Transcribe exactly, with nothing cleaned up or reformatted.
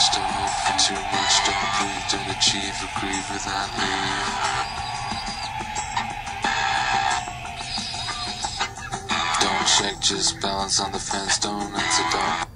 much, don't hope for too much, don't prove, don't achieve, or grieve without leave. Don't check, just balance on the fence, don't answer, don't